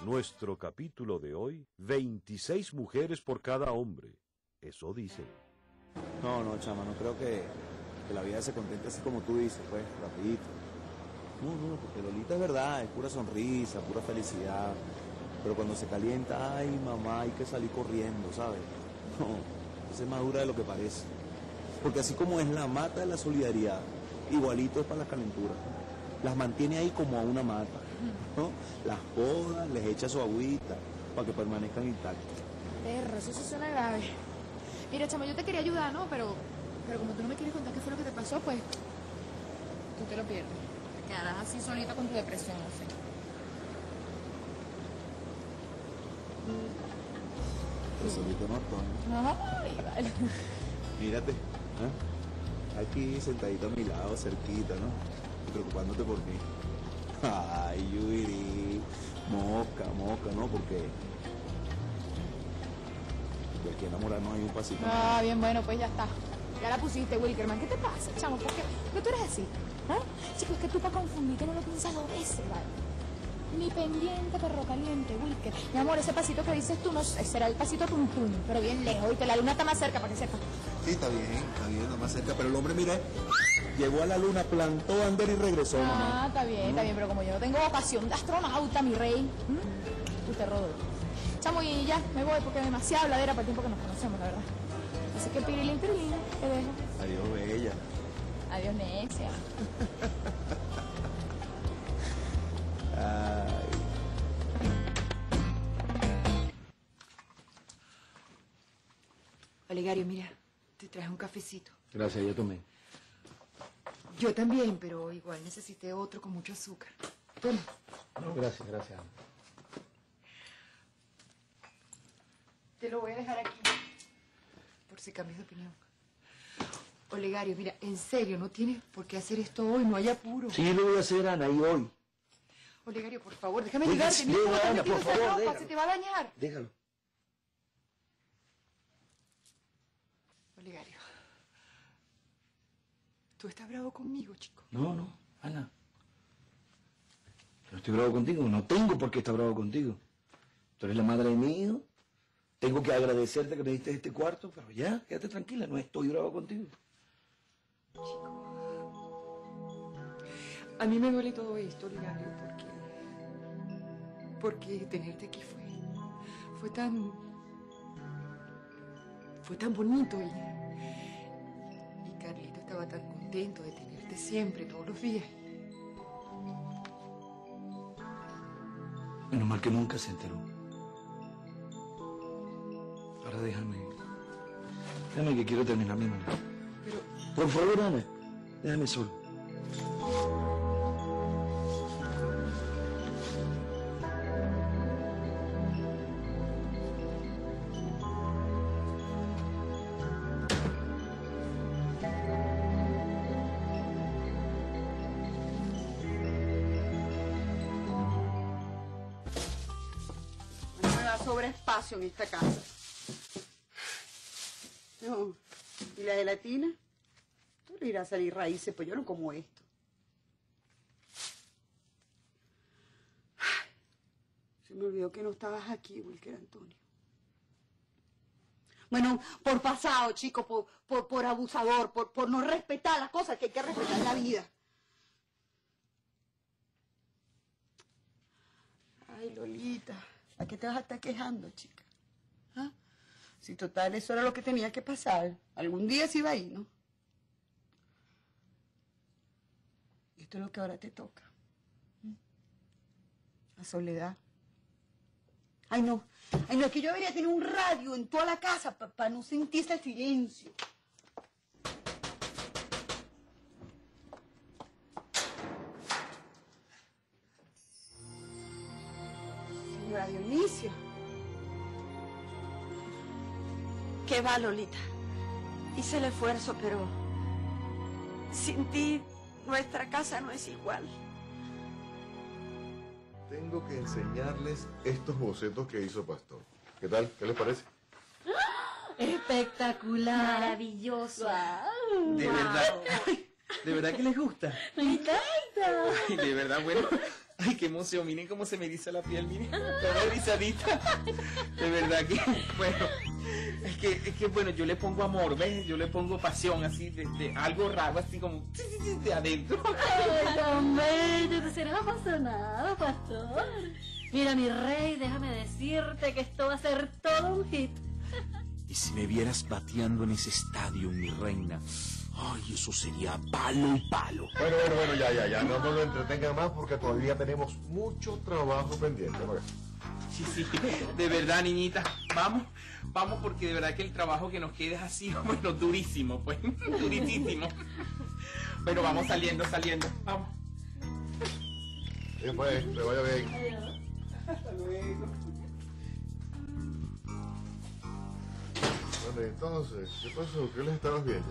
Nuestro capítulo de hoy, 26 mujeres por cada hombre. Eso dicen. No, chama, no creo que la vida se contente así como tú dices, pues, rapidito. No, porque Lolita es verdad, es pura sonrisa, pura felicidad. Pero cuando se calienta, ay, mamá, hay que salir corriendo, ¿sabes? No, es más dura de lo que parece. Porque así como es la mata de la solidaridad, igualito es para las calenturas. Las mantiene ahí como a una mata, ¿no? Las poda, les echa su agüita para que permanezcan intactas. Perro, eso sí suena grave. Mira, chamo, yo te quería ayudar, ¿no? Pero como tú no me quieres contar qué fue lo que te pasó, pues tú te lo pierdes. Te quedarás así solito con tu depresión, no sé. Pero solito no estoy. Ay, vale. Mírate, ¿eh? Aquí sentadito a mi lado, cerquita, ¿no? Preocupándote por mí. Ay, Yuri, mosca, ¿no? Porque de aquí a enamorarnos hay un pasito. Ah, bien, bueno, pues ya está. Ya la pusiste, Wilkerman. ¿Qué te pasa, chamo? ¿Por qué tú eres así? ¿Ah? Chico, es que tú para confundirte no lo piensas dos veces, ¿vale? Ni pendiente, perro caliente, Wilker. Mi amor, ese pasito que dices tú no será el pasito tum, pero bien lejos, y que la luna está más cerca para que sepas. Sí, está bien, está más cerca. Pero el hombre, mire, llegó a la luna, plantó bandera y regresó, mamá. Está bien, pero como yo no tengo vocación de astronauta, mi rey, tú te rodo. Chamo, y ya, me voy porque es demasiada habladera para el tiempo que nos conocemos, la verdad. Así que pirilín, te dejo. Adiós, bella. Adiós, necia. Ay. Olegario, mira, te traje un cafecito. Gracias, yo tomé. Yo también, pero igual necesité otro con mucho azúcar. Toma. No, gracias. Te lo voy a dejar aquí, por si cambias de opinión. Olegario, mira, en serio, no tienes por qué hacer esto hoy, no hay apuro. Sí, lo voy a hacer, Ana, y hoy. Olegario, por favor, déjame Oiga, ayudarte. sí, Mira cómo te Ana, has metido por esa favor, ropa, déjalo. se te va a dañar. Déjalo. Olegario, tú estás bravo conmigo, chico. No, Ana. Yo no estoy bravo contigo, no tengo por qué estar bravo contigo. Tú eres la madre de mi hijo. Tengo que agradecerte que me diste este cuarto, pero ya, quédate tranquila, no estoy bravo contigo. A mí me duele todo esto, Olegario, porque tenerte aquí fue tan bonito y Carlito estaba tan contento de tenerte siempre, todos los días. Menos mal que nunca se enteró. Ahora déjame que quiero terminar mi novela. Pero, Por favor, Ana, déjame solo. No me da sobre espacio en esta casa. No. ¿Y la gelatina? Tú le irás a salir raíces, pues yo no como esto. Ay, se me olvidó que no estabas aquí, Wilker Antonio. Bueno, por pasado, chico, por abusador, por no respetar las cosas que hay que respetar en la vida. Ay, Lolita, ¿a qué te vas a estar quejando, chica? ¿Ah? Si total, eso era lo que tenía que pasar. Algún día se iba a ir, ¿no? Esto es lo que ahora te toca. La soledad. Ay, no, es que yo debería tener un radio en toda la casa para no sentir ese silencio. Señora Dionisio. ¿Qué va, Lolita? Hice el esfuerzo, pero sin ti nuestra casa no es igual. Tengo que enseñarles estos bocetos que hizo Pastor. ¿Qué tal? ¿Qué les parece? Espectacular. Maravilloso. ¿De verdad que les gusta? Me encanta. De verdad, bueno, Ay, qué emoción, miren cómo se me eriza la piel, miren, toda erizadita. De verdad que, bueno, es que bueno, yo le pongo amor, ¿ves? Yo le pongo pasión, así, de algo raro, así como, de adentro. Ay, tan bello, te serás apasionado, pastor. Mira, mi rey, déjame decirte que esto va a ser todo un hit. Y si me vieras bateando en ese estadio, mi reina, ay, eso sería palo y palo. Bueno, ya, no nos lo entretengan más porque todavía tenemos mucho trabajo pendiente. Pues. Sí, de verdad, niñita, vamos porque de verdad que el trabajo que nos queda es así, bueno, durísimo, pues, durísimo. Bueno, vamos saliendo, vamos. Bien, pues, que vaya bien. Hasta luego. Bueno, entonces, ¿qué pasó? ¿Qué les estabas viendo?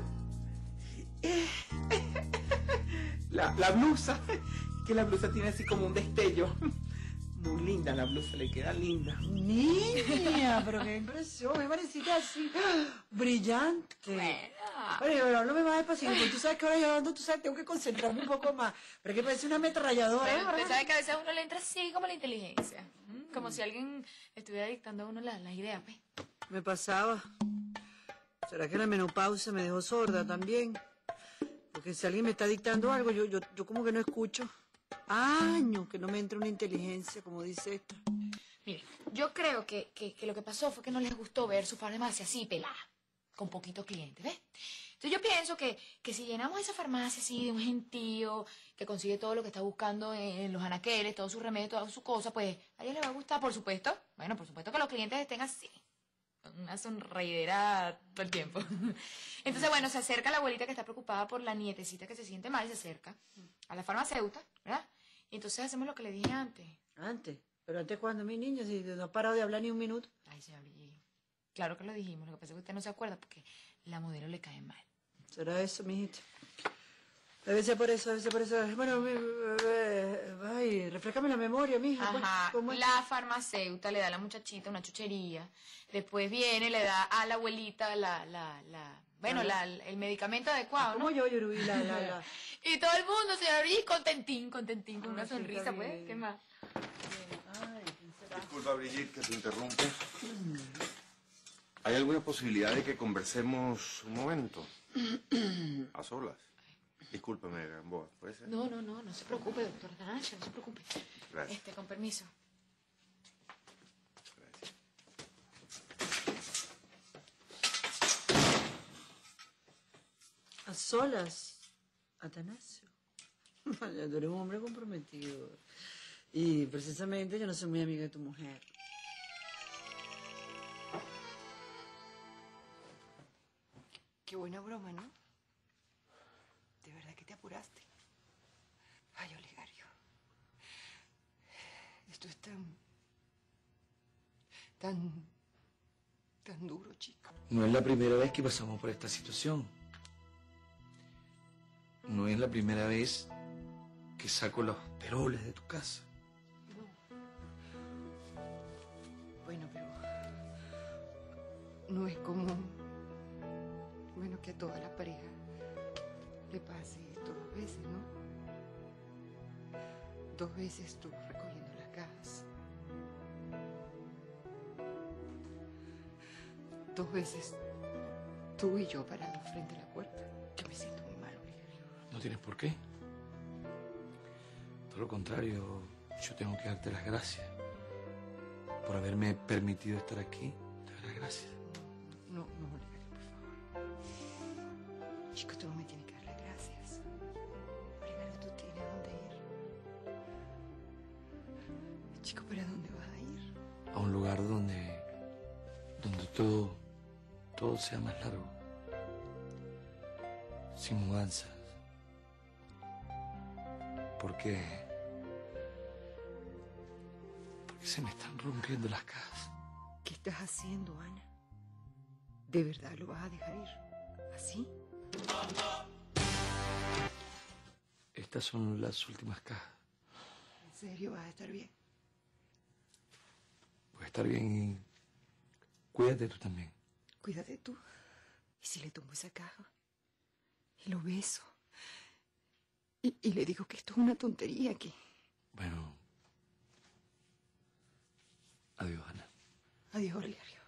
La blusa, que la blusa tiene así como un destello. Muy linda la blusa, le queda linda. Niña, pero qué impresión, me pareciste así, brillante. Pero no me vas despacito, porque tú sabes que ahora yo ando, tú sabes, tengo que concentrarme un poco más. Pero que parece una ametralladora. Pero usted sabe que a veces a uno le entra así como la inteligencia. Como si alguien estuviera dictando a uno las ideas, pues. Me pasaba. ¿Será que la menopausia me dejó sorda también? Porque si alguien me está dictando algo, yo como que no escucho. Años que no me entra una inteligencia, como dice esta. Mire, yo creo que lo que pasó fue que no les gustó ver su farmacia así pelada, con poquitos clientes, ¿ves? Entonces yo pienso que si llenamos esa farmacia así de un gentío que consigue todo lo que está buscando en los anaqueles, todos sus remedios, todas sus cosas, pues a ellos les va a gustar, por supuesto. Bueno, por supuesto que los clientes estén así, con una sonreidera todo el tiempo. Entonces, bueno, se acerca la abuelita que está preocupada por la nietecita que se siente mal, se acerca a la farmacéutica, ¿verdad? Y entonces hacemos lo que le dije antes. ¿Antes? ¿Pero antes cuándo, mi niña? Si no ha parado de hablar ni un minuto. Ay, señor Brigitte, claro que lo dijimos, lo que pasa es que usted no se acuerda porque la modelo le cae mal. ¿Será eso, mijita? Debe ser por eso, Bueno, ay, refrescame la memoria, mija. Ajá, ¿Cómo es? la farmacéutica le da a la muchachita una chuchería, después viene, le da a la abuelita el medicamento adecuado, ¿no? ¿Cómo yo, Yurubí? Y todo el mundo, señor Brigitte, contentín, con una sí, sonrisa, está pues, bien. ¿qué más? Disculpa, Brigitte, que te interrumpe. ¿Hay alguna posibilidad de que conversemos un momento? A solas. Discúlpeme, Gamboa, ¿puede ser? No se preocupe, doctor Nacho, no se preocupe. Gracias. Con permiso. A solas, Atanasio. Vaya, tú eres un hombre comprometido. Y precisamente yo no soy muy amiga de tu mujer. Qué buena broma, ¿no? De verdad que te apuraste. Ay, Olegario. Esto es tan duro, chico. No es la primera vez que pasamos por esta situación. No es la primera vez que saco los peroles de tu casa. Bueno, pero no es común. Bueno, que a toda la pareja le pase esto 2 veces, ¿no? 2 veces tú recogiendo las cajas. 2 veces tú y yo parados frente a la puerta. Yo me siento muy mal, Olegario. No tienes por qué. Todo lo contrario, yo tengo que darte las gracias por haberme permitido estar aquí. Te doy las gracias. No, Olegario, por favor. Chico, tú no me tienes que dar las gracias. Olegario, tú tienes dónde ir. Chico, ¿para dónde vas a ir? A un lugar donde todo sea más largo. Sin mudanzas. Porque se me están rompiendo las cajas. ¿Qué estás haciendo, Ana? ¿De verdad lo vas a dejar ir? ¿Así? Estas son las últimas cajas. ¿En serio vas a estar bien? Voy a estar bien y cuídate tú también. Cuídate tú. ¿Y si le tomo esa caja? Y lo beso. Y le digo que esto es una tontería, que... Bueno, Adiós, Ana. Adiós, Olegario.